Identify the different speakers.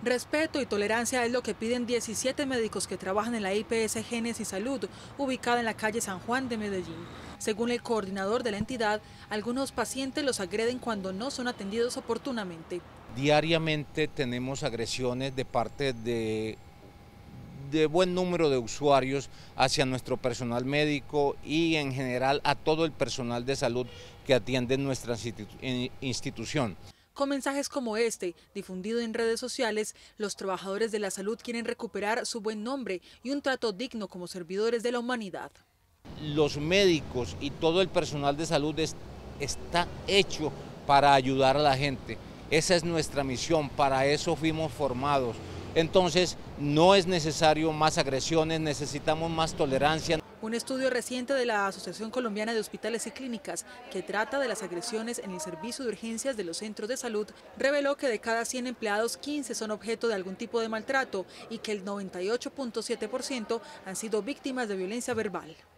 Speaker 1: Respeto y tolerancia es lo que piden 17 médicos que trabajan en la IPS Génesis Salud, ubicada en la calle San Juan de Medellín. Según el coordinador de la entidad, algunos pacientes los agreden cuando no son atendidos oportunamente.
Speaker 2: Diariamente tenemos agresiones de parte de buen número de usuarios hacia nuestro personal médico y en general a todo el personal de salud que atiende nuestra institución.
Speaker 1: Con mensajes como este, difundido en redes sociales, los trabajadores de la salud quieren recuperar su buen nombre y un trato digno como servidores de la humanidad.
Speaker 2: Los médicos y todo el personal de salud está hecho para ayudar a la gente. Esa es nuestra misión, para eso fuimos formados. Entonces, no es necesario más agresiones, necesitamos más tolerancia.
Speaker 1: Un estudio reciente de la Asociación Colombiana de Hospitales y Clínicas, que trata de las agresiones en el servicio de urgencias de los centros de salud, reveló que de cada 100 empleados, 15 son objeto de algún tipo de maltrato y que el 98.7% han sido víctimas de violencia verbal.